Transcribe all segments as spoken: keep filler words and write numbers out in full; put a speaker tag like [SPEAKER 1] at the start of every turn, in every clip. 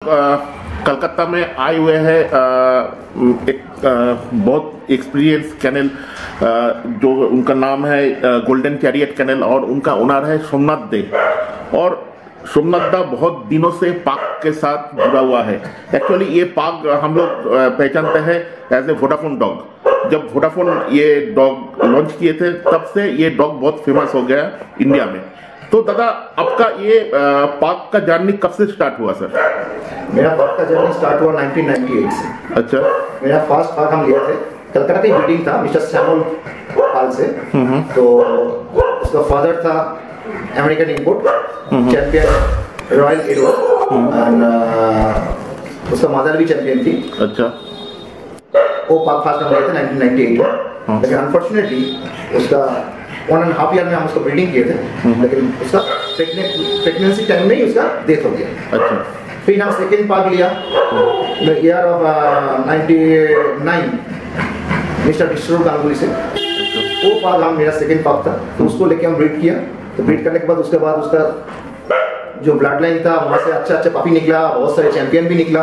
[SPEAKER 1] कलकत्ता में आए हुए हैं एक आ, बहुत एक्सपीरियंस कैनल जो उनका नाम है गोल्डन कैरियर कैनल और उनका ओनर है सोमनाथ दे। और सोमनाथ दा बहुत दिनों से पाक के साथ जुड़ा हुआ है। एक्चुअली ये पाक हम लोग पहचानते हैं एज ए वोडाफोन डॉग। जब वोडाफोन ये डॉग लॉन्च किए थे तब से ये डॉग बहुत फेमस हो गया इंडिया में। तो दादा आपका ये पाक का जर्नी कब से स्टार्ट हुआ सर?
[SPEAKER 2] मेरा पाक का जर्नी स्टार्ट हुआ नाइनटीन नाइंटी एट से।
[SPEAKER 1] अच्छा।
[SPEAKER 2] मेरा फर्स्ट पाक हम लिए थे कलकत्ता की ब्रीडिंग था मिस्टर सैमुअल पाल से। तो उसका फादर था American import champion royal Edward and उसका मदर भी चैंपियन थी। अच्छा। वो पाक फर्स्ट हम लिए थे नाइनटीन नाइंटी एट में, लेकिन अनफॉर्चुनेटली उसका वन एंड हाफ ईयर में हम उसको ब्रीडिंग किए थे, लेकिन उसका प्रेगनेंसी टाइम में ही उसका डेथ हो गया। अच्छा। फिर हम सेकेंड पाक लिया year of ninety nine mister डिस्ट्रोल गांगुली से। वो पाक हम मेरा सेकेंड पाक था, तो उसको लेके हम ब्रीड किया। तो ब्रीड करने के बाद उसके बाद उसका जो ब्लड लाइन था वहाँ से अच्छा अच्छा पापी निकला, बहुत सारे चैंपियन भी निकला।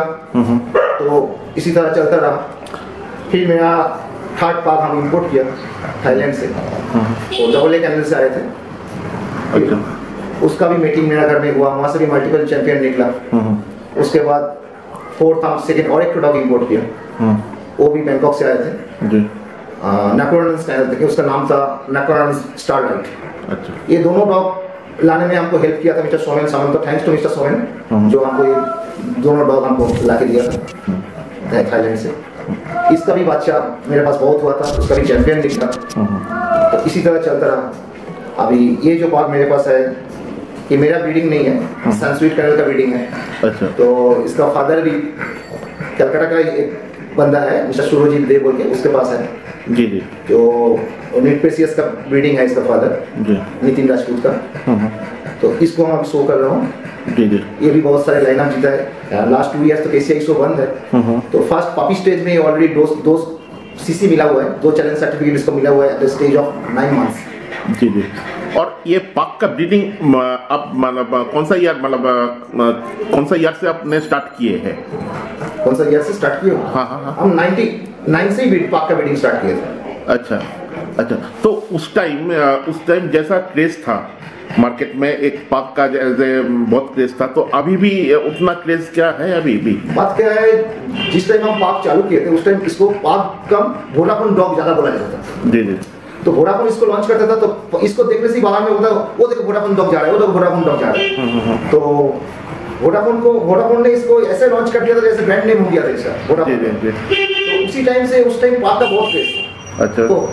[SPEAKER 2] तो इसी तरह चलता रहा। फिर मेरा थर्ड पाक हम इंपोर्ट किया थाईलैंड से, वो डबल ए कैनल से आए थे। अच्छा। उसका भी मीटिंग मेरा घर में हुआ, वहाँ से भी मल्टीपल चैंपियन निकला। उसके बाद फोर्थ हम सेकेंड और एक डॉग इंपोर्ट किया, वो भी बैंकॉक से आए थे। नैकोरन कैनल थे, उसका नाम था नैकोरन स्टारलाइट। अच्छा। ये दोनों डॉग लाने में हमको हेल्प किया था मिस्टर सोमेन सामंत। तो थैंक्स टू मिस्टर सोमेन जो हमको ये दोनों डॉग हमको ला के दिया था थाईलैंड से। इसका भी बच्चा मेरे पास बहुत हुआ था, उसका भी चैंपियन निकला। तो इसी तरह चलता रहा। अभी ये जो पाक मेरे पास है ये मेरा ब्रीडिंग नहीं है, सनस्वीट कैनल का ब्रीडिंग है। अच्छा। तो इसका फादर भी कलकत्ता का एक बंदा है मिस्टर सुरोजीत दे बोल के, उसके पास है जी जी। जो न्यूट्रेसियस का ब्रीडिंग है इसका फादर जी, नितिन राजपूत का। तो इसको हम शो कर रहा हूँ जी जी। ये भी बहुत सारे लाइनअप जीता है। लास्ट टू इयर्स तो केसीआई शो बंद है। तो फर्स्ट पपी स्टेज में ऑलरेडी दो दो सीसी मिला हुआ है, दो चैलेंज सर्टिफिकेट इसको मिला हुआ है at the stage of nine months जी जी। और ये पाक का ब्रीडिंग अब मतलब कौन सा ईयर मतलब कौन सा ईयर से आपने स्टार्ट किए हैं? कौन सा ईयर से स्टार्ट किए? हाँ हाँ हाँ हम नाइंटी नाइन से ही पाक का ब्रीडिंग स्टार्ट किए थे।
[SPEAKER 1] अच्छा अच्छा। तो उस टाइम उस टाइम जैसा क्रेज था मार्केट में एक पाक का जैसे बहुत क्रेज था, तो अभी भी उतना क्रेज क्या है? अभी भी
[SPEAKER 2] बात क्या है, जिस टाइम हम पाक चालू किए थे उस टाइम इसको पाक कम वोडाफोन डॉग ज्यादा बोला जाता था जी जी। तो वोडाफोन इसको लॉन्च करता था तो इसको देखने से बाहर में होता वो देखो वोडाफोन डॉग जा रहा है, वो देखो वोडाफोन डॉग जा रहा है। तो वोडाफोन को वोडाफोन ने इसको ऐसे लॉन्च कर दिया था जैसे ब्रांड नेम हो गया था इसका वोडाफोन। तो उसी टाइम से उस टाइम पाक का बहुत क्रेज था। अच्छा। तो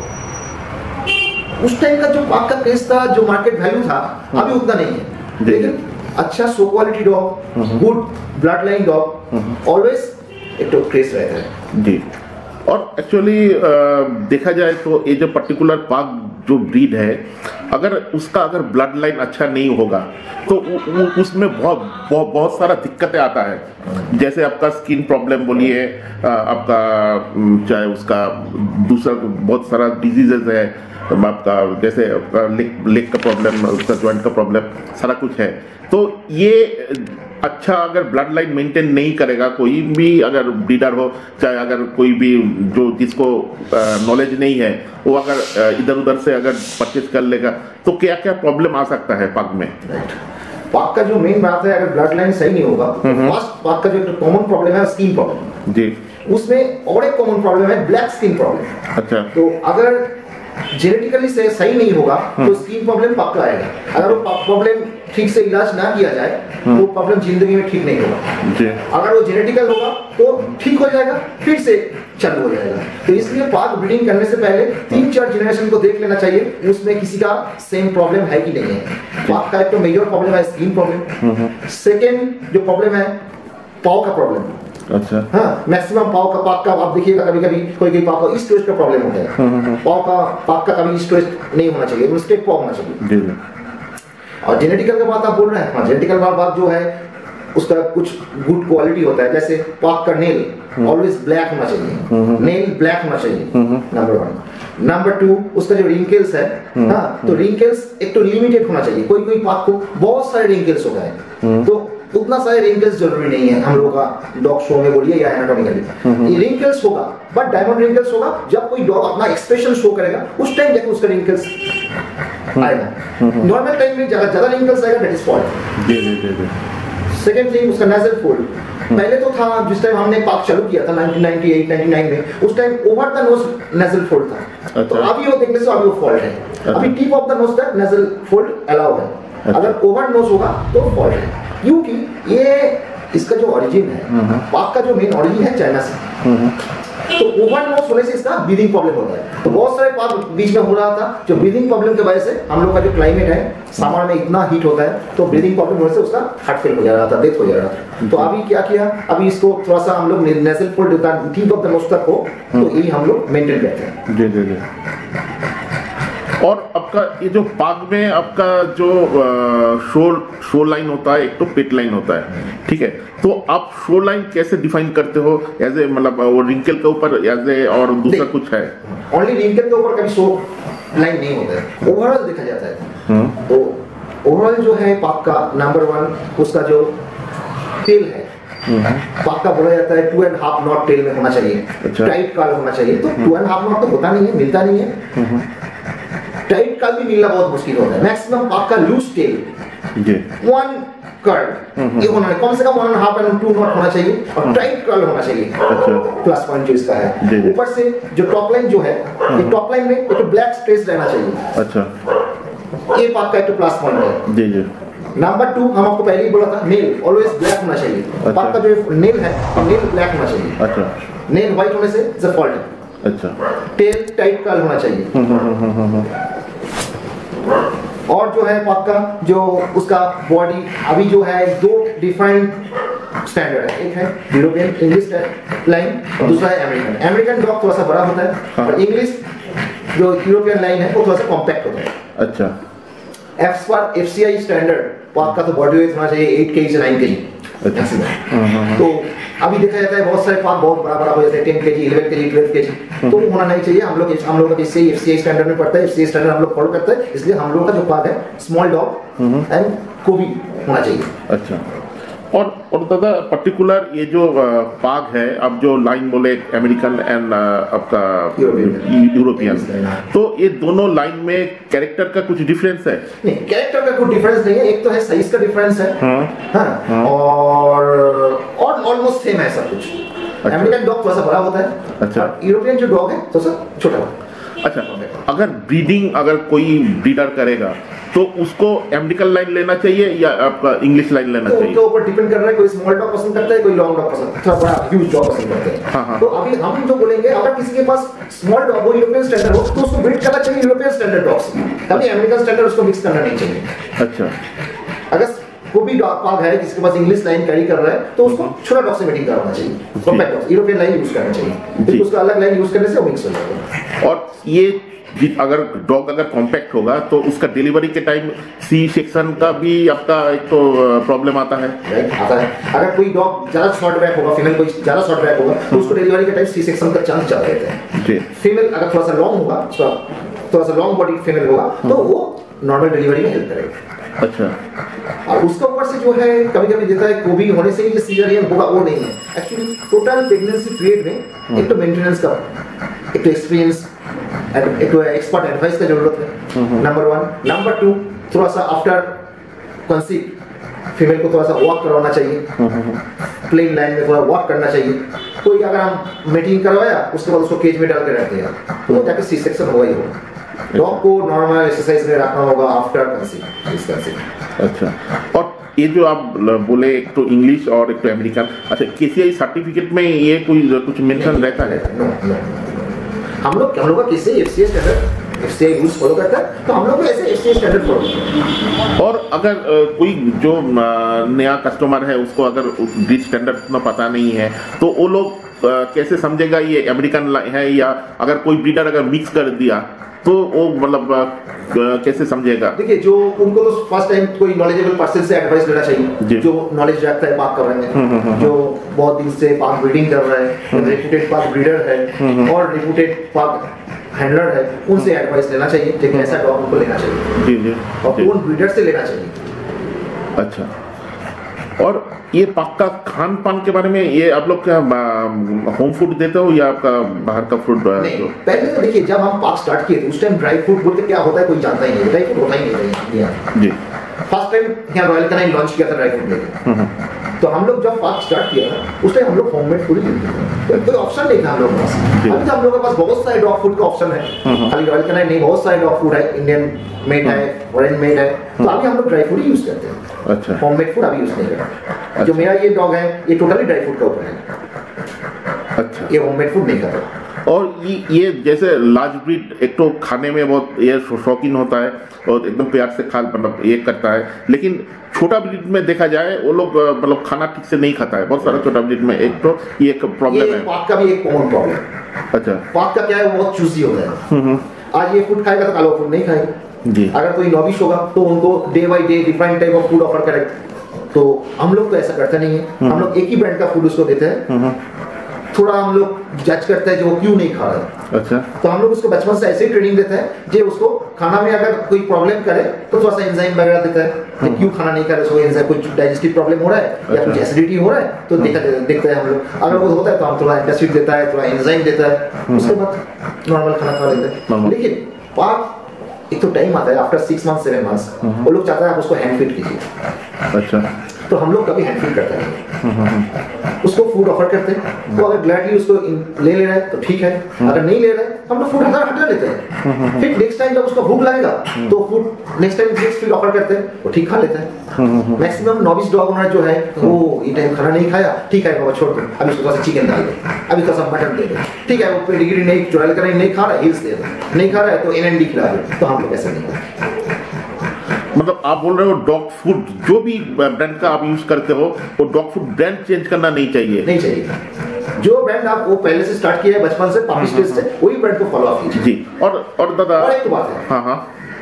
[SPEAKER 2] उस टाइम का जो पाक का क्रेज था, जो मार्केट वैल्यू था, अभी उतना नहीं है। लेकिन अच्छा show quality dog, good blood line dog always एक तो क्रेज रहता है
[SPEAKER 1] जी। और एक्चुअली देखा जाए तो ये जो पर्टिकुलर पाक जो ब्रीड है, अगर उसका अगर ब्लड लाइन अच्छा नहीं होगा तो उसमें बहुत बहुत बहुत सारा दिक्कतें आता है। जैसे आपका स्किन प्रॉब्लम बोलिए, आपका चाहे उसका दूसरा बहुत सारा डिजीजेज है, आपका जैसे लेग लेग का प्रॉब्लम, उसका जॉइंट का प्रॉब्लम, सारा कुछ है। तो ये अच्छा अगर ब्लड लाइन मेंटेन नहीं करेगा कोई भी, अगर ब्रीडर हो चाहे अगर कोई भी जो जिसको नॉलेज नहीं है वो अगर इधर उधर से अगर परचेज कर लेगा तो क्या क्या प्रॉब्लम आ सकता है पाक में?
[SPEAKER 2] पाक का जो मेन बात है, अगर ब्लड लाइन सही नहीं होगा, फर्स्ट पाक का जो कॉमन प्रॉब्लम है स्किन प्रॉब्लम जी। उसमें और एक कॉमन प्रॉब्लम है ब्लैक स्किन प्रॉब्लम। अच्छा। तो अगर जेनेटिकली से सही नहीं होगा तो स्किन प्रॉब्लम पक्का आएगा। अगर वो प्रॉब्लम ठीक से इलाज ना किया जाए तो प्रॉब्लम जिंदगी में ठीक नहीं होगा जी। अगर वो जेनेटिकल होगा तो ठीक हो जाएगा, फिर से चालू हो जाएगा। तो इसलिए पाक ब्रीडिंग करने से पहले तीन चार जनरेशन को देख लेना चाहिए उसमें किसी का सेम प्रॉब्लम है कि नहीं है। पाक का एक तो मेजर प्रॉब्लम है स्किन प्रॉब्लम। सेकेंड जो प्रॉब्लम है पाव का प्रॉब्लम। अच्छा। हाँ, मैक्सिमम पाव का पाक का आप देखिएगा कभी कभी कोई कोई पाव का स्टोरेज का प्रॉब्लम होता है। पाव का पाक का कभी स्टोरेज नहीं होना चाहिए, स्ट्रेट पाव होना चाहिए। और जेनेटिकल का बात आप बोल रहे हैं, हाँ जेनेटिकल का बात जो है उसका कुछ गुड क्वालिटी होता है। जैसे पाक का नेल ऑलवेज ब्लैक होना चाहिए, नेल ब्लैक होना चाहिए, नंबर वन। नंबर टू, उसका जो रिंकल्स है, हाँ तो रिंकल्स एक तो लिमिटेड होना चाहिए। कोई कोई पाक को बहुत सारे रिंकल्स हो गए तो उतना सारे रिंकल्स जरूरी नहीं है हम लोगों का डॉग शो में बोलिए या एनाटॉमिकली। रिंकल्स होगा बट डायमंड रिंकल्स होगा जब कोई डॉग अपना एक्सप्रेशन शो करेगा उस टाइम जाके उसका रिंकल्स आएगा। नॉर्मल टाइम में ज्यादा ज्यादा रिंकल्स आएगा, दैट इज फॉल्ट।
[SPEAKER 1] जी जी जी जी।
[SPEAKER 2] सेकंड थिंग उसका नेजल फोल्ड, पहले तो था जिस टाइम हमने पाक चालू किया था nineteen ninety eight ninety nine में, उस time over the nose nasal fold था।
[SPEAKER 1] अच्छा।
[SPEAKER 2] तो अभी वो देखने से अभी वो फॉल्ट है।
[SPEAKER 1] अच्छा।
[SPEAKER 2] अभी टिप ऑफ द नोज तक नेजल फोल्ड अलाउ है।
[SPEAKER 1] अच्छा।
[SPEAKER 2] अगर ओवर नोज होगा तो फॉल्ट है, क्योंकि ये इसका जो ओरिजिन है, पाक का जो मेन ओरिजिन है चाइना से। तो ओवर नोज होने से इसका ब्रीदिंग प्रॉब्लम होता है। तो बहुत सारे पाक बीच में हो रहा था जो ब्रीदिंग प्रॉब्लम की वजह से हम लोग का जो क्लाइमेट है सामान में इतना हीट होता है तो ब्रीदिंग प्रॉब्लम होने से उसका हार्ट फेल हो जा रहा था, डेथ हो जा रहा था। तो अभी क्या किया, अभी इसको थोड़ा सा हम लोग नेजल फोल्ड देता है टिप ऑफ द नोज तक हो, तो यही हम लोग मेंटेन करते हैं।
[SPEAKER 1] जी जी जी। और आपका ये जो पाग में आपका जो शो शो लाइन होता है, एक तो पिट लाइन होता है, ठीक है, तो आप शो लाइन कैसे डिफाइन करते हो? एज ए मतलब वो रिंकल के ऊपर एज ए और दूसरा कुछ है?
[SPEAKER 2] ओनली रिंकल के ऊपर कभी शो लाइन नहीं होता है, ओवरऑल देखा जाता है। तो ओवरऑल जो है पाक का नंबर वन उसका जो टेल है, पाक का बोला जाता है two and half knot tail में होना चाहिए। अच्छा। टाइट कॉल होना चाहिए, तो टू एंड हाफ नॉट तो होता नहीं है, मिलता नहीं है। टाइट कॉल भी मिलना बहुत मुश्किल होता है। मैक्सिमम पाक का लूज टेल जी वन कर्व ये होना है, कम से कम one and half and two knot होना चाहिए और टाइट कर्व होना चाहिए। अच्छा। प्लस पॉइंट जो इसका है, ऊपर से जो टॉप लाइन जो है, ये टॉप लाइन में एक ब्लैक स्पेस रहना चाहिए। अच्छा। ये पाक का एक प्लस पॉइंट है। जी जी। नंबर टू, हम आपको पहले ही बोला था, नेल ऑलवेज ब्लैक होना चाहिए। अच्छा। पाक का जो नेल है, नेल ब्लैक होना चाहिए। अच्छा। नेल व्हाइट होने से इट्स अ फॉल्ट है। अच्छा। टेल टाइट कर्ल होना चाहिए। और जो है पाक का जो उसका बॉडी अभी जो है दो डिफाइंड स्टैंडर्ड है, एक है यूरोपियन इंग्लिश लाइन और दूसरा है अमेरिकन। अमेरिकन डॉग थोड़ा सा बड़ा होता है और इंग्लिश जो यूरोपियन लाइन है वो थोड़ा सा कॉम्पैक्ट होता है। अच्छा। एफ पर एफसीआई स्टैंडर्ड पाक का तो बॉडी वेट होना चाहिए एट केजी से नाइन केजी। तो अभी देखा जाता है बहुत सारे पाक बहुत बड़ा बड़ा हो जाते हैं, ten kg eleven kg twelve kg, तो होना नहीं चाहिए। हम लोग हम लोग का इससे एफसीआई स्टैंडर्ड में पड़ता है, एफसीआई स्टैंडर्ड हम लोग फॉलो करते हैं, इसलिए हम लोग का जो पाक है स्मॉल डॉग एंड कोबी होना चाहिए। अच्छा। और और दादा पर्टिकुलर ये जो पाग है, अब जो लाइन बोले अमेरिकन एंड आपका यूरोपियन, तो ये दोनों लाइन में कैरेक्टर का कुछ डिफरेंस है? नहीं, कैरेक्टर का कोई डिफरेंस नहीं है। एक तो है साइज का डिफरेंस है, हाँ, हाँ, और और ऑलमोस्ट सेम है सब कुछ। अच्छा। अमेरिकन डॉग थोड़ा सा बड़ा होता है। अच्छा। यूरोपियन जो डॉग है थोड़ा सा छोटा होता है।
[SPEAKER 1] अच्छा। अगर ब्रीडिंग अगर कोई ब्रीडर करेगा तो उसको अमेरिकन लाइन लेना चाहिए या आपका इंग्लिश लाइन लेना
[SPEAKER 2] तो
[SPEAKER 1] चाहिए?
[SPEAKER 2] तो ऊपर डिपेंड कर रहा है, कोई स्मॉल डॉग पसंद करता है, कोई लॉन्ग डॉग पसंद करता है, बड़ा ह्यूज डॉग पसंद करते हैं। हाँ हाँ। तो अभी हम जो बोलेंगे, अगर किसी के पास स्मॉल डॉग हो यूरोपियन स्टैंडर्ड हो तो उसको ब्रीड करना चाहिए यूरोपियन स्टैंडर्ड डॉग से, कभी अमेरिकन स्टैंडर्ड उसको मिक्स करना नहीं चाहिए। अच्छा। अगर कोई भी डॉग पाग है जिसके पास इंग्लिश लाइन कैरी कर रहा है तो उसको छोटा डॉग से मीटिंग करवाना चाहिए, compact dog European line use करना चाहिए, फिर उसका अलग लाइन यूज करने से वो मिक्स हो जाएगा। और
[SPEAKER 1] ये अगर डॉग अगर कॉम्पैक्ट होगा तो उसका डिलीवरी के टाइम सी सेक्शन का भी आपका एक तो प्रॉब्लम आता है।
[SPEAKER 2] आता है। अगर कोई डॉग ज्यादा शॉर्ट बैक होगा, फीमेल कोई ज्यादा शॉर्ट बैक होगा तो उसको डिलीवरी के टाइम सी सेक्शन का चांस ज्यादा रहता है। जी। फीमेल अगर थोड़ा सा लॉन्ग होगा, थोड़ा सा लॉन्ग बॉडी फीमेल होगा तो वो नॉर्मल डिलीवरी में हेल्प करेगा। अच्छा। और उसका ऊपर से जो है कभी कभी देता है कोबी होने से ही सीजरियन होगा, वो नहीं है। एक्चुअली टोटल प्रेगनेंसी पीरियड में एक तो मेंटेनेंस का, एक तो एक्सपीरियंस, एक तो एक्सपर्ट एडवाइस का जरूरत है, नंबर वन। नंबर टू, थोड़ा सा आफ्टर कंसीव फीमेल को थोड़ा सा वॉक करवाना चाहिए, प्लेन लाइन में थोड़ा वॉक करना चाहिए। कोई अगर हम मीटिंग करवाया उसके बाद उसको केज में डाल के रखते हैं तो जाके सी सेक्शन होगा ही होगा। डॉग को नॉर्मल एक्सरसाइज में रखना होगा आफ्टर कंसीव। अच्छा। और ये जो आप बोले एक तो इंग्लिश और एक तो अमेरिकन, अच्छा केसीआई सर्टिफिकेट में ये कोई कुछ मेंशन रहता है? नो नो, हम लोग हम लोग का KCI FCI standard FCI rules follow करता है, तो हम लोग ऐसे एफसीआई स्टैंडर्ड फॉलो करते हैं।
[SPEAKER 1] और अगर आ, कोई जो नया कस्टमर है उसको अगर ब्रीड स्टैंडर्ड उतना पता नहीं है तो वो लोग कैसे समझेगा ये अमेरिकन है, या अगर कोई ब्रीडर अगर मिक्स कर दिया तो वो मतलब कैसे समझेगा?
[SPEAKER 2] देखिए, जो उनको तो फर्स्ट टाइम कोई नॉलेजेबल पर्सन से एडवाइस लेना चाहिए जो नॉलेज रखता है पाक करने में, जो बहुत दिन से पाक ब्रीडिंग कर रहा है, रेप्यूटेड पाक ब्रीडर है और रेप्यूटेड पाक हैंडलर है, उनसे एडवाइस लेना चाहिए कि कैसा डॉग उनको लेना चाहिए। जी जी। और कौन ब्रीडर से लेना चाहिए।
[SPEAKER 1] अच्छा। और ये पाक का खान पान के बारे में, ये आप लोग क्या होम फूड देते हो या आपका बाहर का फूड?
[SPEAKER 2] नहीं, पहले तो देखिए जब हम पाक स्टार्ट किए थे उस टाइम ड्राई फूड बोलते क्या होता है कोई जानता ही नहीं, ड्राई फूड होता ही नहीं था
[SPEAKER 1] जी।
[SPEAKER 2] फर्स्ट टाइम यहाँ रॉयल कनाइन लॉन्च किया था ड्राई फूड लेके, तो हम लोग जब पाक स्टार्ट किया था उस टाइम हम लोग होममेड फूड ही लेते थे, कोई ऑप्शन नहीं था हम लोग के पास। अभी तो हम लोग के पास बहुत सारे डॉग फूड का ऑप्शन है, खाली रॉयल कनाइन नहीं, बहुत सारे डॉग फूड है, इंडियन मेड है, फॉरेन मेड है, तो अभी हम लोग ड्राई फूड ही यूज करते हैं।
[SPEAKER 1] अच्छा,
[SPEAKER 2] होममेड फूड अभी यूज नहीं करते। जो मेरा ये डॉग है ये टोटली ड्राई फूड का ऊपर है।
[SPEAKER 1] अच्छा,
[SPEAKER 2] ये होममेड फूड नहीं खाता।
[SPEAKER 1] और ये ये जैसे लार्ज ब्रीड एक तो खाने में बहुत ये शौकीन होता है और एकदम प्यार से खा मतलब ये करता है, लेकिन छोटा ब्रीड में देखा जाए वो लोग मतलब खाना ठीक से नहीं खाता है, बहुत सारा छोटा ब्रीड में एक तो ये एक प्रॉब्लम है।
[SPEAKER 2] पाक का भी एक कॉमन प्रॉब्लम।
[SPEAKER 1] अच्छा,
[SPEAKER 2] पाक का क्या है वो बहुत चूजी होता है, आज ये फूड खाएगा तो कल वो फूड नहीं खाएगा
[SPEAKER 1] जी।
[SPEAKER 2] अगर कोई नॉविश होगा तो उनको day by day different type of food offer करें, तो हम लोग तो ऐसा करते नहीं है, हम लोग एक ही ब्रांड का फूड उसको देते हैं, थोड़ा हम लोग जज करते हैं कि वो क्यों नहीं खा रहा है।
[SPEAKER 1] अच्छा,
[SPEAKER 2] तो हम लोग उसको बचपन से ऐसे ही ट्रेनिंग देते हैं जो उसको खाना में अगर कोई प्रॉब्लम करे तो थोड़ा सा एंजाइम वगैरह देता है कि क्यों खाना नहीं कर रहे, सो एंजाइम कोई डाइजेस्टिव प्रॉब्लम हो रहा है या कुछ एसिडिटी हो रहा है तो देखा देखते हैं हम लोग, अगर वो होता है तो हम थोड़ा एंटासिड देता है, थोड़ा एंजाइम देता है, उसके बाद नॉर्मल खाना खा लेते हैं। लेकिन पाक एक तो टाइम आता है after six month seven months वो लोग चाहता है आप उसको हैंड फीड कीजिए।
[SPEAKER 1] अच्छा,
[SPEAKER 2] तो हम लोग कभी हैंड फीड करते हैं, उसको फूड ऑफर करते हैं, वो अगर ग्लैडली उसको ले ले रहा है तो ठीक है, अगर नहीं ले रहा है हम लोग फूड हटा हटा लेते हैं। फिर नेक्स्ट टाइम जब उसको भूख लगेगा तो food next time next feed offer करते हैं, वो ठीक खा लेते हैं। मैक्सिमम नॉविस डॉग ओनर जो है वो ये टाइम खाना नहीं खाया, ठीक है बाबा छोड़ दो, अभी उसको थोड़ा सा चिकन डाल दो, अभी थोड़ा सा मटन दे दो, ठीक है वो पेडिग्री नहीं जो रॉयल कनाइन नहीं खा रहा है हिल्स दे दो, नहीं खा रहा है तो एन एन डी खिला दो, तो हम लोग ऐसा नहीं करते।
[SPEAKER 1] मतलब आप बोल रहे हो डॉग फूड जो भी ब्रांड का आप यूज करते हो वो डॉग फूड ब्रांड चेंज करना नहीं चाहिए?
[SPEAKER 2] नहीं चाहिए, जो ब्रांड आप वो पहले से स्टार्ट किया है बचपन से पापी स्टेज से वही ब्रांड को फॉलो अप कीजिए
[SPEAKER 1] जी। और और दादा
[SPEAKER 2] और एक तो बात है,
[SPEAKER 1] हाँ हाँ,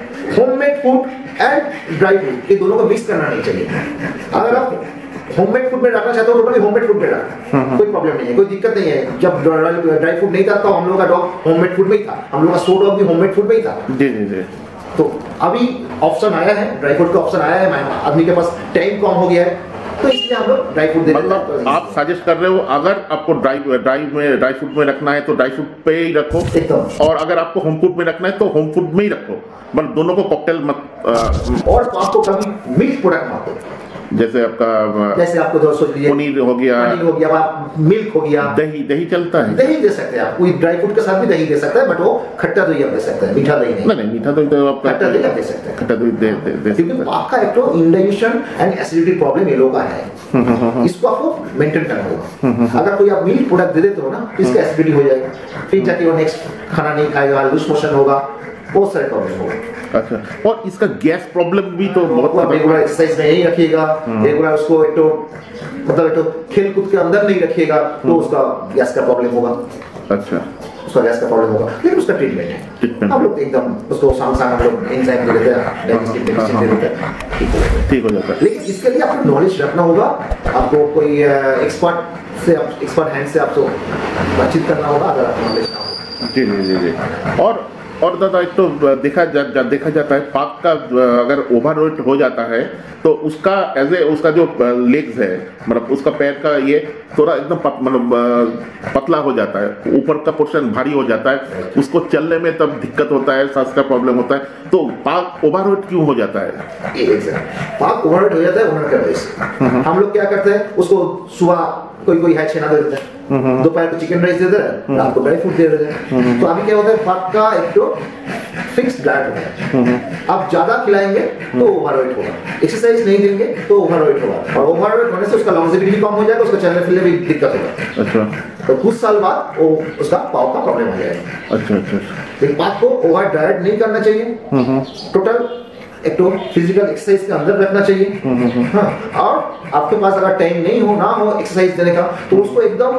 [SPEAKER 2] homemade food and dry food ये दोनों को मिक्स करना नहीं चाहिए। अगर आप होममेड फूड में रखना चाहते हो तो होममेड फूड में रखना, कोई प्रॉब्लम नहीं है, कोई दिक्कत नहीं है। जब ड्राई फूड नहीं था तो हम लोग का डॉग होममेड फूड में ही था, हम लोग का सो डॉग भी होममेड फूड में ही था।
[SPEAKER 1] जी जी जी।
[SPEAKER 2] तो अभी ऑप्शन आया है, ड्राई फूड का ऑप्शन आया है, आदमी के पास टाइम कम हो गया है तो इसलिए हम लोग ड्राई फूड दे रहे हैं।
[SPEAKER 1] मतलब आप सजेस्ट कर रहे हो अगर आपको ड्राई ड्राई में ड्राई फूड में रखना है तो ड्राई फूड पे ही रखो
[SPEAKER 2] एकदम,
[SPEAKER 1] और अगर आपको होम फूड में रखना है तो होम फूड में ही रखो, मतलब दोनों को कॉकटेल मत आ,
[SPEAKER 2] और आपको कभी मिल्क प्रोडक्ट मत दो,
[SPEAKER 1] जैसे आपका
[SPEAKER 2] जैसे आपको जो सोच लीजिए
[SPEAKER 1] पनीर हो गया,
[SPEAKER 2] पनीर हो गया, मिल्क हो गया,
[SPEAKER 1] दही दही चलता है,
[SPEAKER 2] दही दे सकते हैं आप, कोई ड्राई फ्रूट के साथ भी दही दे सकता है, बट वो खट्टा दही आप दे सकते हैं, मीठा दही नहीं।
[SPEAKER 1] नहीं नहीं मीठा दही तो आप
[SPEAKER 2] खट्टा दही आप दे सकते हैं,
[SPEAKER 1] खट्टा दही दे दे दे
[SPEAKER 2] क्योंकि आपका एक तो इंडाइजेशन एंड एसिडिटी प्रॉब्लम ये लोगों का है, इसको आपको मेंटेन करना होगा। अगर कोई आप मिल्क प्रोडक्ट दे देते हो ना तो इसका एसिडिटी हो जाएगा, फिर जाके वो नेक्स्ट खाना नहीं खाएगा, लूज मोशन होगा, बहुत सारे प्रॉब्लम होगा।
[SPEAKER 1] अच्छा, और इसका गैस प्रॉब्लम भी तो बहुत
[SPEAKER 2] रेगुलर एक्सरसाइज में नहीं रखिएगा, रेगुलर उसको एक तो मतलब एक तो खेल कूद के अंदर नहीं रखिएगा तो उसका गैस का प्रॉब्लम होगा।
[SPEAKER 1] अच्छा,
[SPEAKER 2] उसका गैस का प्रॉब्लम होगा, लेकिन उसका ट्रीटमेंट है, हम लोग एकदम उसको सांग सांग हम लोग एंजाइम दे देते हैं, डाइजेस्टिव मेडिसिन दे देते हैं, ठीक हो जाता है। लेकिन इसके लिए आपको नॉलेज रखना होगा, आपको कोई एक्सपर्ट से एक्सपर्ट हैंड से आपको बातचीत करना होगा अगर आपको नॉलेज ना हो।
[SPEAKER 1] जी जी जी जी। और और दादा एक तो देखा जा, जा, देखा जाता है पाक का अगर ओवरवेट हो जाता है तो उसका एज ए उसका जो लेग्स है मतलब उसका पैर का ये थोड़ा एकदम पत, मतलब पतला हो जाता है, ऊपर का पोर्शन भारी हो जाता है, उसको चलने में तब दिक्कत होता है, सांस का प्रॉब्लम होता है। तो पाक ओवरवेट क्यों हो जाता है?
[SPEAKER 2] पाक ओवरवेट हो जाता है ओनर के वजह से। हम लोग क्या करते हैं उसको सुबह कोई कोई है छेना दे देते हैं, दोपहर को चिकन राइस दे देते हैं, रात को ड्राई फ्रूट दे देते हैं। तो अभी क्या होता है पाक का एक तो फिक्स डाइट होता है, आप ज्यादा खिलाएंगे तो ओवरवेट होगा, एक्सरसाइज नहीं देंगे तो ओवरवेट होगा, और ओवरवेट होने से उसका लॉन्जेविटी कम हो जाएगा, उसका चलने फिरने भी दिक्कत होगा। अच्छा, तो कुछ साल बाद वो उसका पाव का प्रॉब्लम हो जाएगा।
[SPEAKER 1] अच्छा अच्छा,
[SPEAKER 2] लेकिन पाक को ओवर डाइट नहीं करना चाहिए, टोटल एक तो फिजिकल एक्सरसाइज के अंदर रखना चाहिए। हाँ, और आपके पास अगर टाइम नहीं हो ना हो एक्सरसाइज देने का तो उसको एकदम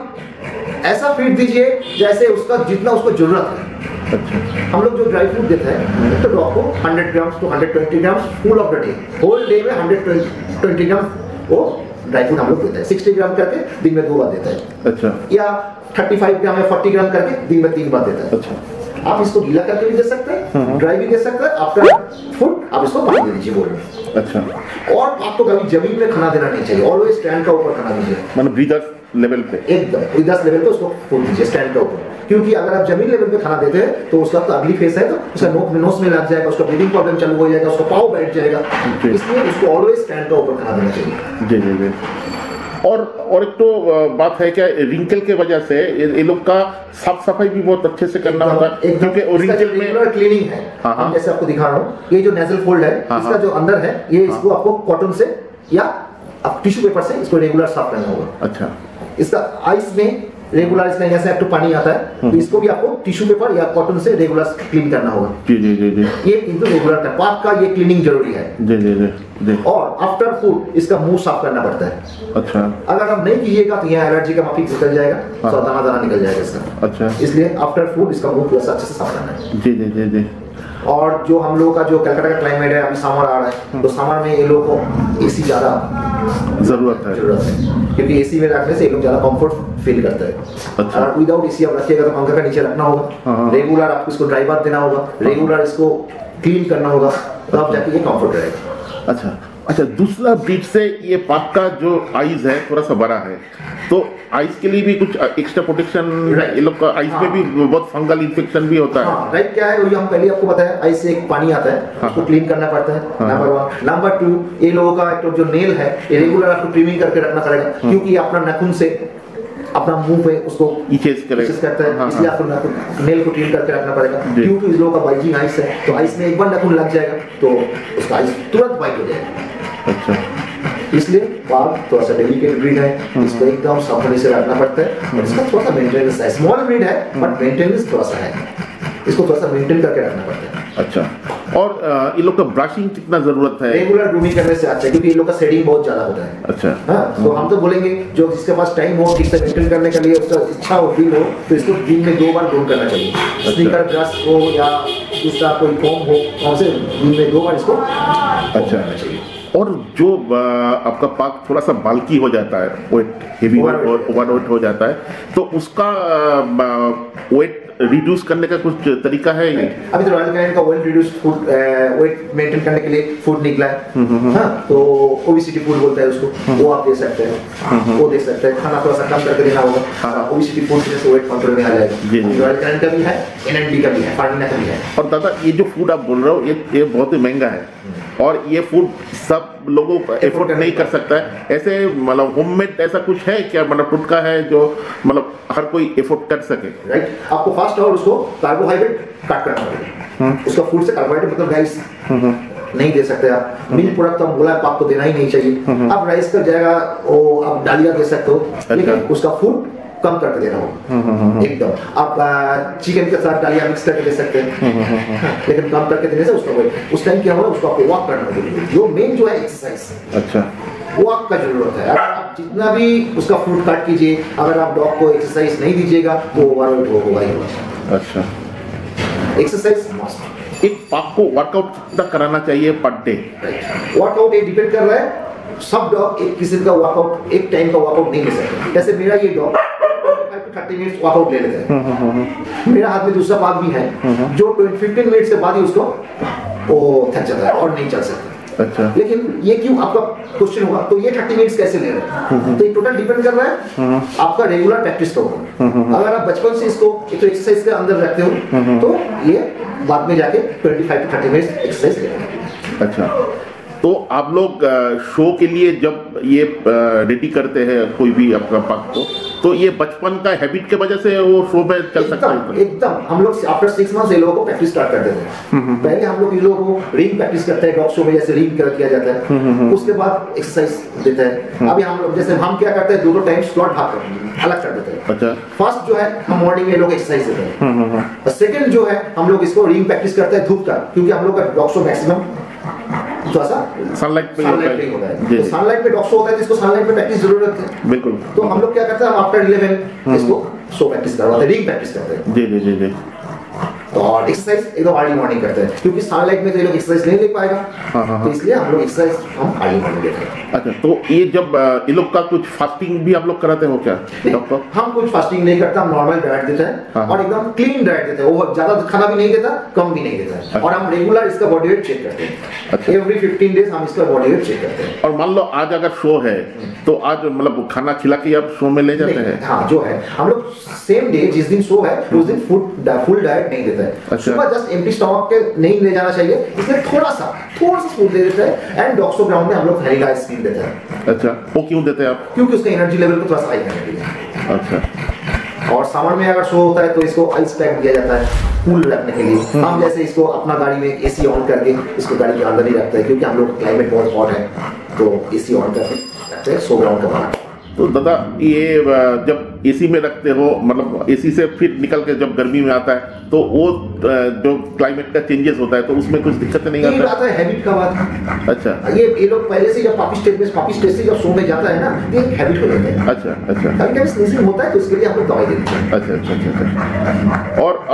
[SPEAKER 2] ऐसा फीड दीजिए जैसे उसका जितना उसको जरूरत है। अच्छा, हम लोग जो ड्राई फ्रूट देते हैं तो डॉग को hundred grams two hundred twenty grams full of the day, whole day में हंड्रेड ट्वेंटी ग्राम वो ड्राई फ्रूट हम लोग देते हैं, सिक्सटी ग्राम करके दिन में दो बार देते हैं। अच्छा, या थर्टी फाइव ग्राम या फोर्टी ग्राम करके दिन में तीन बार देता है। अच्छा, आप इसको गीला करके भी दे सकते हैं, ड्राई भी दे सकते हैं। आफ्टर फूड आप इसको पानी दे दीजिए बोल में।
[SPEAKER 1] अच्छा,
[SPEAKER 2] और आपको कभी जमीन पे खाना देना नहीं चाहिए, ऑलवेज स्टैंड का ऊपर खाना दीजिए,
[SPEAKER 1] मतलब ब्रीदर्स लेवल पे
[SPEAKER 2] एकदम दस लेवल पे उसको फूड दीजिए स्टैंड के ऊपर। क्योंकि अगर आप जमीन लेवल पे खाना देते हैं तो उसका तो अगली फेस है, तो उसका नोक में नोस में लग जाएगा, उसका ब्रीदिंग प्रॉब्लम चालू हो जाएगा, उसका पाँव बैठ जाएगा। इसलिए उसको ऑलवेज स्टैंड का ऊपर खाना देना चाहिए।
[SPEAKER 1] जी जी जी। और और एक तो बात है क्या, रिंकल के वजह से ये लोग का साफ सफाई भी बहुत अच्छे से करना होता है, क्योंकि रिंकल में
[SPEAKER 2] क्लीनिंग है।
[SPEAKER 1] हाँ हाँ,
[SPEAKER 2] जैसे आपको दिखा रहा हूँ, ये जो नेजल फोल्ड है,
[SPEAKER 1] हाँ,
[SPEAKER 2] इसका जो अंदर है, ये इसको आपको कॉटन से या आप टिश्यू पेपर से इसको रेगुलर साफ करना होगा।
[SPEAKER 1] अच्छा,
[SPEAKER 2] इसका आइस में रेगुलर इसका यहाँ से आपको पानी आता है, तो इसको भी आपको टिश्यू पेपर या कॉटन से रेगुलर क्लीन करना होगा।
[SPEAKER 1] जी जी जी जी।
[SPEAKER 2] ये किंतु रेगुलर का पाक का ये क्लीनिंग जरूरी है।
[SPEAKER 1] जी जी जी जी।
[SPEAKER 2] और आफ्टर फूड इसका मुंह साफ करना पड़ता है।
[SPEAKER 1] अच्छा,
[SPEAKER 2] अगर आप नहीं कीजिएगा तो यहाँ एलर्जी का माफी निकल जाएगा, तो दाना दाना निकल जाएगा इसका।
[SPEAKER 1] अच्छा,
[SPEAKER 2] इसलिए आफ्टर फूड इसका मुंह पूरा अच्छे से साफ करना है।
[SPEAKER 1] जी जी जी जी।
[SPEAKER 2] और जो हम लोगों का जो कलकत्ता का क्लाइमेट है, अभी समर आ रहा है, तो समर में ये लोगों को एसी ज्यादा
[SPEAKER 1] जरूरत है
[SPEAKER 2] जरूरत है, क्योंकि एसी में रखने से ये लोग ज्यादा कंफर्ट फील करते हैं।
[SPEAKER 1] अच्छा,
[SPEAKER 2] और विदाउट एसी आप रखिएगा तो पंखा का नीचे रखना होगा, रेगुलर आपको इसको ड्राई बाथ देना होगा, रेगुलर इसको क्लीन करना होगा, तब जाके ये कंफर्ट रहेगा।
[SPEAKER 1] अच्छा अच्छा। दूसरा ब्रीड से ये पाक का जो आइज है थोड़ा सा बड़ा है, तो आइस के लिए भी कुछ एक्स्ट्रा प्रोटेक्शन, ये लोग का आइस में भी बहुत फंगल इन्फेक्शन भी होता है।
[SPEAKER 2] हाँ, राइट। क्या है वही हम पहले आपको बताया, आइस से एक पानी आता है,
[SPEAKER 1] हाँ,
[SPEAKER 2] उसको क्लीन करना पड़ता है, नंबर वन। नंबर टू, ये लोगों का तो जो नेल है, ये रेगुलर आपको ट्रिमिंग करके रखना पड़ेगा, क्योंकि अपना नाखून से अपना मुंह पे उसको
[SPEAKER 1] इचेस
[SPEAKER 2] करता है, इसलिए आपको नेल को ट्रिम करके रखना पड़ेगा। क्योंकि इस लोगों का बाइजिंग आइस है, तो आइस में एक बार नाखून लग जाएगा तो उसका आइस तुरंत बाइट हो जाएगा।
[SPEAKER 1] अच्छा,
[SPEAKER 2] इसलिए पाग थोड़ा सा डेलिकेट ब्रीड है, इसको एकदम सावधानी से रखना पड़ता है, और इसका थोड़ा सा मेंटेनेंस है। स्मॉल ब्रीड है बट मेंटेनेंस थोड़ा सा है, इसको थोड़ा सा मेंटेन करके रखना पड़ता है।
[SPEAKER 1] अच्छा, और ये लोग का ब्रशिंग कितना जरूरत है?
[SPEAKER 2] रेगुलर ग्रूमिंग करने से अच्छा है, क्योंकि ये लोग का शेडिंग बहुत ज्यादा होता है।
[SPEAKER 1] अच्छा,
[SPEAKER 2] हाँ, तो हम तो बोलेंगे जो जिसके पास टाइम हो, ठीक से मेंटेन करने के लिए उसका इच्छा हो, फील हो, तो इसको दिन में दो बार ग्रूम करना चाहिए। स्नीकर ब्रश हो या दूसरा कोई कॉम हो, कौन से दिन में दो बार इसको
[SPEAKER 1] अच्छा करना चाहिए। और जो आपका पाक थोड़ा सा बाल्की हो जाता है, वेट हेवी और ओवरवेट हो जाता है, तो उसका वेट रिड्यूस करने का कुछ तरीका है?
[SPEAKER 2] अभी तो रॉयल कैनिन का weight reduce food weight maintain करने के लिए फूड निकला है। हाँ, तो ओबेसिटी फूड बोलता है उसको, वो आप दे सकते हैं, वो दे सकते हैं। खाना थोड़ा सा कम करके देना होगा, ओबेसिटी फूड से वेट कंट्रोल में आ जाएगा। रॉयल कैनिन का भी है, एनएनडी का भी है, फार्मिना का भी है।
[SPEAKER 1] और दादा, ये जो फूड आप बोल रहे हो, ये ये बहुत ही महंगा है, और ये फूड सब लोगों एफोर्ड नहीं कर सकता है। ऐसे मतलब होममेड ऐसा कुछ है क्या, मतलब टुटका है जो मतलब हर कोई एफोर्ड कर सके?
[SPEAKER 2] राइट, आपको फास्ट और उसको कार्बोहाइड्रेट कट करना पड़ेगा। उसका फूड से कार्बोहाइड्रेट मतलब राइस नहीं दे सकते आप। मिल्क प्रोडक्ट तो हम बोला आपको देना ही नहीं चाहिए। आप राइस का जगह वो आप दालिया दे सकते हो, लेकिन उसका फूड कम करके देना होगा एकदम। आप चिकन के साथ दालिया मिक्स करके दे सकते हैं, लेकिन कम करके देने से उसका वेट उस टाइम क्या होगा, उसको आपको वॉक करना होगा। जो मेन जो है एक्सरसाइज,
[SPEAKER 1] अच्छा,
[SPEAKER 2] वॉक का जरूरत है। अगर आप जितना भी उसका फूड काट कीजिए, अगर आप डॉग को एक्सरसाइज नहीं दीजिएगा तो ओवरवेट होगा ही होगा।
[SPEAKER 1] अच्छा,
[SPEAKER 2] एक्सरसाइज मस्ट।
[SPEAKER 1] एक पाक को वर्कआउट कितना कराना चाहिए पर डे?
[SPEAKER 2] वर्कआउट एक डिपेंड कर रहा है, सब डॉग एक किस्म का वर्कआउट एक टाइम का वर्कआउट नहीं ले सकते। जैसे मेरा ये डॉग थर्टी मिनट्स वर्कआउट ले लेते हैं। मेरा हाथ में दूसरा पाक भी है जो फिफ्टीन मिनट के बाद ही उसको वो थक जाता है और नहीं चल सकता।
[SPEAKER 1] अच्छा,
[SPEAKER 2] लेकिन ये क्यों आपका क्वेश्चन होगा, तो ये थर्टी मिनट्स कैसे ले रहे हैं? तो ये टोटल डिपेंड कर रहा है आपका रेगुलर प्रैक्टिस के ऊपर। अगर आप बचपन से इसको एक तो एक्सरसाइज के अंदर रखते हो, तो ये बाद में जाके twenty five to thirty minutes exercise लेंगे।
[SPEAKER 1] अच्छा, तो आप लोग शो के लिए जब ये रेडी करते हैं कोई भी अपना पाक को, तो ये बचपन का हैबिट के वजह से वो शो में चल सकता है?
[SPEAKER 2] एकदम। हम लोग आफ्टर सिक्स मंथ्स ये लोगों को प्रैक्टिस स्टार्ट कर देते हैं। पहले हम लोग ये लोगों को रिंग प्रैक्टिस करते हैं, डॉग शो में जैसे रिंग किया जाता है, उसके बाद एक्सरसाइज देते हैं। अभी हम लोग जैसे हम क्या करते हैं, दो दो टाइम स्लॉट भाग कर अलग कर देते हैं। अच्छा, फर्स्ट जो है हम मॉर्निंग में लोग एक्सरसाइज देते हैं, और सेकंड जो है हम लोग इसको रिंग प्रैक्टिस करते हैं धूप का, क्योंकि हम लोग का डॉग शो मैक्सिमम थोड़ा सा
[SPEAKER 1] सनलाइट पे
[SPEAKER 2] होता है। तो सनलाइट पे डॉग शो होता है, जिसको सनलाइट पे प्रैक्टिस जरूरत है। बिल्कुल। तो हम लोग क्या करते हैं, हम आफ्टर इलेवन इसको शो प्रैक्टिस करवाते हैं, रिंग प्रैक्टिस करते हैं।
[SPEAKER 1] जी जी जी जी।
[SPEAKER 2] तो और एक्सरसाइज एकदम अर्ली मॉर्निंग करते हैं, क्योंकि सनलाइट में तो ये लोग एक्सरसाइज नहीं ले पाएगा।
[SPEAKER 1] हाँ, हाँ,
[SPEAKER 2] तो इसलिए हम लोग एक्सरसाइज हम अर्ली मॉर्निंग लेते हैं।
[SPEAKER 1] अच्छा, तो ये जब अ, ये लोग का कुछ फास्टिंग भी आप लोग कराते हो क्या डॉक्टर?
[SPEAKER 2] हम कुछ फास्टिंग नहीं करते, हम नॉर्मल डाइट देते हैं
[SPEAKER 1] हाँ।
[SPEAKER 2] और एकदम क्लीन डाइट देते हैं। वो ज्यादा खाना भी नहीं देता, कम भी नहीं देता है।
[SPEAKER 1] अच्छा।
[SPEAKER 2] और हम रेगुलर इसका बॉडी वेट चेक करते हैं।
[SPEAKER 1] अच्छा।
[SPEAKER 2] एवरी फिफ्टीन डेज हम इसका बॉडी वेट चेक करते हैं।
[SPEAKER 1] और मान लो आज अगर शो है तो आज मतलब खाना खिला के आप शो में ले जाते हैं?
[SPEAKER 2] हाँ, जो है हम लोग सेम डे जिस दिन शो है उस दिन फूड फुल डाइट नहीं देता है।
[SPEAKER 1] अच्छा।
[SPEAKER 2] सुबह जस्ट एम्प्टी स्टमक के नहीं ले जाना चाहिए, इसलिए थोड़ा सा थोड़ा सा फूड दे देते हैं। एंड डॉक्सो ग्राउंड में हम लोग वैनिला आइसक्रीम देते हैं।
[SPEAKER 1] अच्छा, वो क्यों देते हैं आप?
[SPEAKER 2] क्योंकि उसका एनर्जी लेवल को थोड़ा सा हाई करने के लिए।
[SPEAKER 1] अच्छा।
[SPEAKER 2] और समर में अगर शो होता है तो इसको आइस पैक दिया जाता है कूल रखने के लिए। हम जैसे इसको अपना गाड़ी में एसी ऑन करके इसको गाड़ी के अंदर ही रखते हैं, क्योंकि हम लोग क्लाइमेट बहुत हॉट है तो एसी ऑन करके रखते हैं शो ग्राउंड का बाहर।
[SPEAKER 1] तो दादा ये अ, जब एसी में रखते हो, मतलब एसी से फिर निकल के जब गर्मी में आता है तो वो अ, जो क्लाइमेट का चेंजेस होता है तो उसमें कुछ दिक्कत नहीं
[SPEAKER 2] ये
[SPEAKER 1] आता?
[SPEAKER 2] बात है हैबिट का बात है।
[SPEAKER 1] अच्छा।
[SPEAKER 2] ये ये लोग पहले से जब पापी स्टेज में पापी स्टेज से जब शो में जाता है ना, ये एक हैबिट हो जाता है।
[SPEAKER 1] अच्छा अच्छा
[SPEAKER 2] कभी कभी स्नीजिंग होता है तो उसके लिए हम लोग दवाई देते हैं।
[SPEAKER 1] अच्छा अच्छा अच्छा अच्छा। और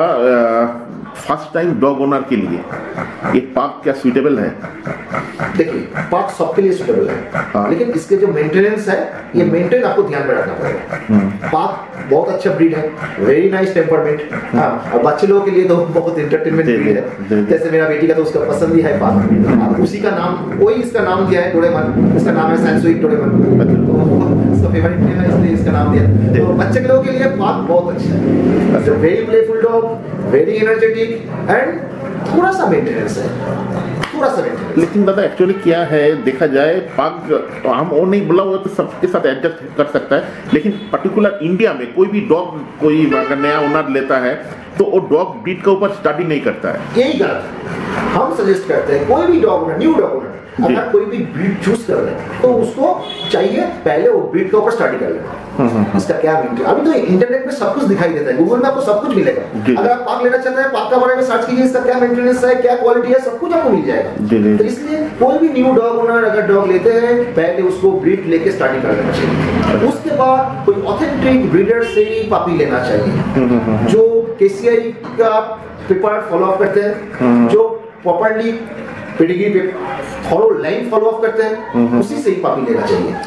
[SPEAKER 1] आपका फर्स्ट टाइम डॉग ओनर के लिए ये पार्क क्या सुइटेबल है?
[SPEAKER 2] देखिए, पार्क सबके लिए सुटेबल है।
[SPEAKER 1] हाँ।
[SPEAKER 2] लेकिन इसके जो मेंटेनेंस है, ये मेंटेन आपको ध्यान में रखना पड़ेगा। पार्क बहुत अच्छा ब्रीड है, वेरी नाइस टेम्परमेंट। हाँ, और बच्चे लोगों के लिए तो बहुत एंटरटेनमेंट
[SPEAKER 1] जी,
[SPEAKER 2] ब्रीड
[SPEAKER 1] जी,
[SPEAKER 2] है।
[SPEAKER 1] जी।
[SPEAKER 2] जैसे मेरा बेटी का तो उसका पसंद ही है पार्क। उसी का नाम, वही इसका नाम दिया है डोरेमन। इसका नाम है सैनसुई डोरेमन। तो इसका फेवरेट नेम है, इसलिए इसका नाम दिया। तो बच्चे के लोगों के लिए पार्क बहुत अच्छा है। Very playful dog, very energetic and थोड़ा सा मेंटेनेंस है, थोड़ा सा मेंटेनेंस।
[SPEAKER 1] लेकिन दादा एक्चुअली क्या है, देखा जाए पाग हम वो नहीं बोला हुआ तो सबके साथ एडजस्ट कर सकता है, लेकिन पर्टिकुलर इंडिया में कोई भी डॉग कोई अगर नया ओनर लेता है तो वो डॉग ब्रीड के ऊपर स्टडी नहीं करता है।
[SPEAKER 2] यही गलत है। हम सजेस्ट करते हैं कोई भी dog owner, new dog owner अगर कोई भी ब्रीड चूज कर ले तो उसको चाहिए पहले वो ब्रीड के ऊपर स्टडी कर लेना। इसका क्या मेंटेन, अभी तो इंटरनेट में सब कुछ दिखाई देता है, गूगल में आपको सब कुछ मिलेगा। अगर आप पार्क लेना चाहते हैं, पार्क का बारे में सर्च कीजिए, इसका क्या मेंटेनेंस है, क्या क्वालिटी है, सब कुछ आपको मिल जाएगा। तो इसलिए कोई भी न्यू डॉग ओनर अगर डॉग लेते हैं, पहले उसको ब्रीड लेके स्टडी कर लेना चाहिए। उसके बाद कोई ऑथेंटिक ब्रीडर से ही पापी लेना चाहिए, जो केसीआई का पेपर फॉलो अप करते हैं, जो प्रॉपर्ली पेडिग्री पे फॉलो लाइन फॉलो अप करते हैं, उसी से ही पापी लेना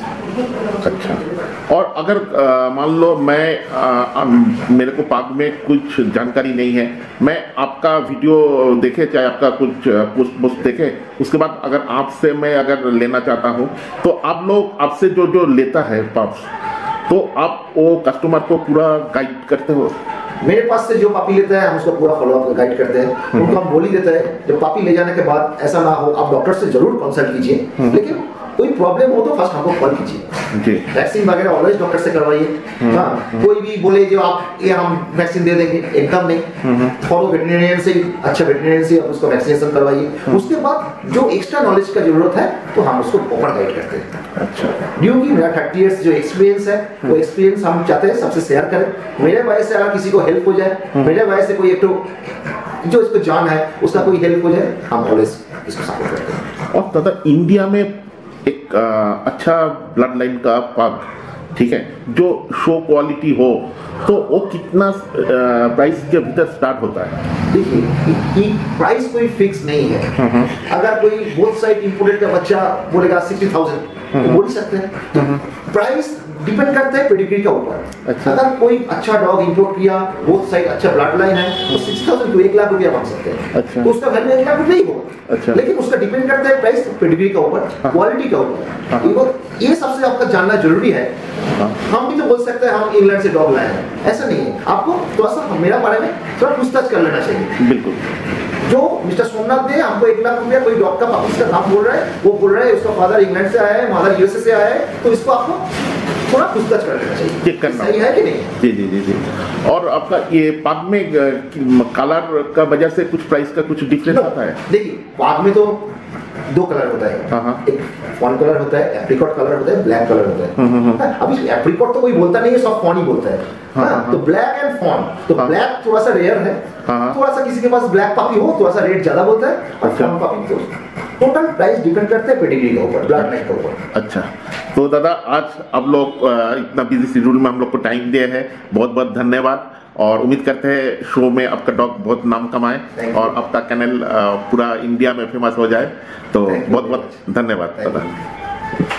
[SPEAKER 2] चाहिए।
[SPEAKER 1] अच्छा। और अगर आ, मान लो मैं आ, आ, मेरे को पाग में कुछ जानकारी नहीं है, मैं आपका वीडियो देखे चाहे आपका कुछ पोस्ट पोस्ट देखे, उसके बाद अगर आपसे मैं अगर लेना चाहता हूँ तो आप लोग आपसे जो जो लेता है पाप्स, तो आप वो कस्टमर को पूरा गाइड करते हो?
[SPEAKER 2] मेरे पास से जो पापी लेता है हम उसको पूरा फॉलो अप गाइड करते हैं। उनको हम बोल ही देते हैं जब पापी ले जाने के बाद ऐसा ना हो, आप डॉक्टर से जरूर कंसल्ट कीजिए, लेकिन कोई प्रॉब्लम हो तो फर्स्ट हमको कॉल कीजिए।
[SPEAKER 1] जी।
[SPEAKER 2] वैक्सीन वगैरह ऑलवेज डॉक्टर से करवाइए। हाँ, कोई भी बोले जो आप ये हम वैक्सीन दे देंगे, एकदम नहीं। फॉलो वेटरिनेरियन से, अच्छा वेटरिनेरियन से आप उसको वैक्सीनेशन करवाइए। उसके बाद जो एक्स्ट्रा नॉलेज का जरूरत है तो हम उसको प्रॉपर गाइड करते हैं।
[SPEAKER 1] अच्छा।
[SPEAKER 2] ड्यू की मेरा थर्टी इयर्स जो एक्सपीरियंस है, वो एक्सपीरियंस हम चाहते हैं सबसे शेयर करें। मेरे वजह से अगर किसी को हेल्प हो जाए, मेरे वजह से कोई एक तो जो इसको जान है उसका कोई हेल्प हो जाए, हम ऑलवेज इसको सपोर्ट करते हैं।
[SPEAKER 1] और दादा इंडिया में एक आ, अच्छा ब्लड लाइन का पाग, ठीक है, जो शो क्वालिटी हो तो वो कितना प्राइस के भीतर स्टार्ट होता है?
[SPEAKER 2] देखिए, प्राइस कोई फिक्स नहीं है। अगर कोई बोथ साइड इंपोर्टेड का बच्चा बोलेगा सिक्सटी थाउजेंड तो बोल सकते हैं। प्राइस डिपेंड करता है पेडिग्री के ऊपर।
[SPEAKER 1] अच्छा।
[SPEAKER 2] अगर कोई अच्छा डॉग इंपोर्ट किया, बोथ साइड अच्छा ब्लड लाइन है, तो सिक्स थाउजेंड टू एक लाख रुपया मांग सकते हैं।
[SPEAKER 1] अच्छा।
[SPEAKER 2] तो उसका वैल्यू एक लाख रुपया ही होगा।
[SPEAKER 1] अच्छा।
[SPEAKER 2] लेकिन उसका डिपेंड करता है प्राइस पेडिग्री के ऊपर, क्वालिटी के ऊपर। ये सबसे आपका जानना जरूरी है। हम भी तो बोल सकते हैं हम इंग्लैंड से डॉग लाए हैं, ऐसा नहीं है। आपको थोड़ा सा मेरा बारे में थोड़ा पूछताछ कर लेना चाहिए।
[SPEAKER 1] बिल्कुल।
[SPEAKER 2] जो मिस्टर सोमनाथ ने हमको एक लाख रुपया कोई डॉग का पापी का नाम बोल रहा है, वो बोल रहा है उसका फादर इंग्लैंड से आया है, मदर यूएसए से आया है, तो इसको आपको थोड़ा पूछताछ कर लेना चाहिए,
[SPEAKER 1] चेक करना
[SPEAKER 2] सही है कि नहीं।
[SPEAKER 1] जी जी जी जी। और आपका ये पाग में कलर का वजह से कुछ प्राइस का कुछ डिफरेंस आता है?
[SPEAKER 2] देखिए, पाग में तो दो कलर होता है।
[SPEAKER 1] हाँ, हाँ।
[SPEAKER 2] एक फॉन कलर होता है, एप्रिकॉट कलर होता है, ब्लैक कलर होता है। अभी एप्रिकॉट तो कोई बोलता नहीं है, सब फॉन ही बोलता है।
[SPEAKER 1] हाँ,
[SPEAKER 2] हाँ,
[SPEAKER 1] हाँ।
[SPEAKER 2] तो ब्लैक एंड फॉन, तो
[SPEAKER 1] हाँ।
[SPEAKER 2] ब्लैक थोड़ा सा रेयर है।
[SPEAKER 1] हाँ।
[SPEAKER 2] थोड़ा सा किसी के पास ब्लैक पापी हो थोड़ा सा रेट ज्यादा बोलता है, और
[SPEAKER 1] अच्छा।
[SPEAKER 2] फॉन पापी तो टोटल प्राइस डिपेंड करते हैं पेडिग्री के ऊपर, ब्लड लाइन के ऊपर।
[SPEAKER 1] अच्छा। तो दादा आज आप लोग अ, इतना बिजी शेड्यूल में हम लोग को टाइम दिया है, बहुत बहुत धन्यवाद। और उम्मीद करते हैं शो में आपका डॉग बहुत नाम कमाए
[SPEAKER 2] Thank you.
[SPEAKER 1] और आपका कैनल पूरा इंडिया में फेमस हो जाए। तो
[SPEAKER 2] Thank you
[SPEAKER 1] बहुत
[SPEAKER 2] very
[SPEAKER 1] बहुत धन्यवाद
[SPEAKER 2] Thank
[SPEAKER 1] दादा।